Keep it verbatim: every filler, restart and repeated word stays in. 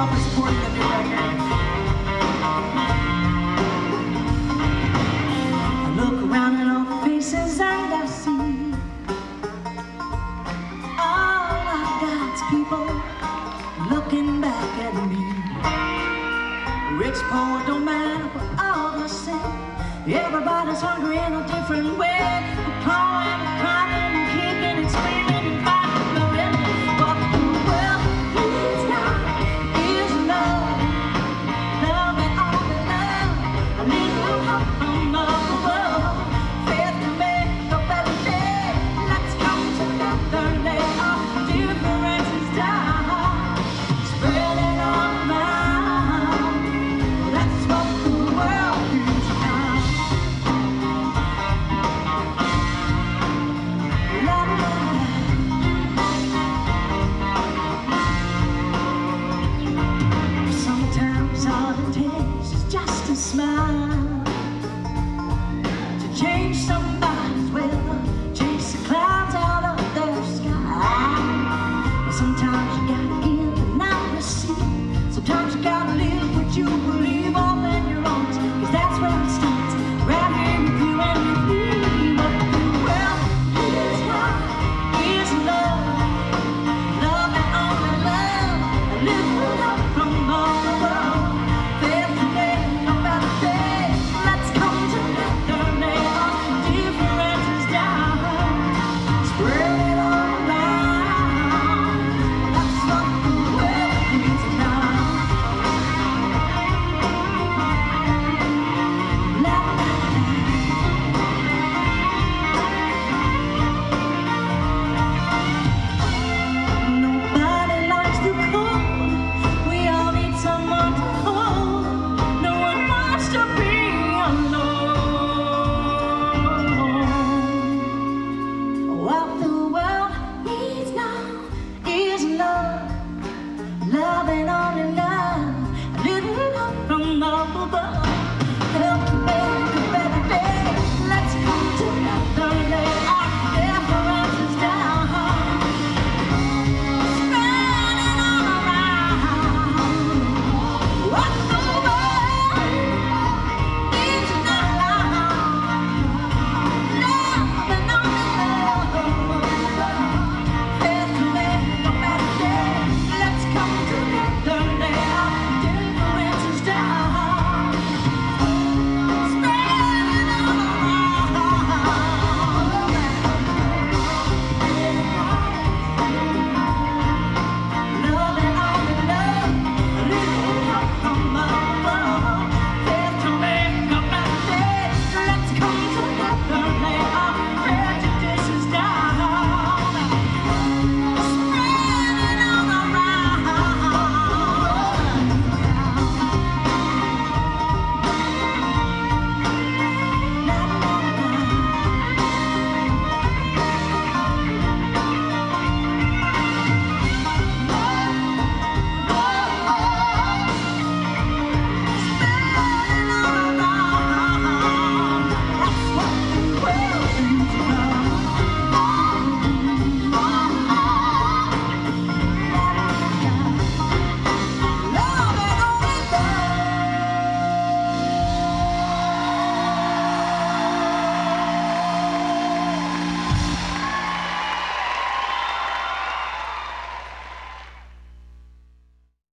y'all for supporting the new record. I look around at all the faces and I see all of God's people looking back at me. Rich, poor, don't matter, we're all the same. Everybody's hungry in a different way. We're clawing and crying and kicking and screaming and fighting and blowing. But the world needs now is love. Love and only love. A little hope from up above. Faith to make a better day. Let's come together, lay our differences down. Spread it all around. That's what the world needs now. Sometimes all it takes is just a smile.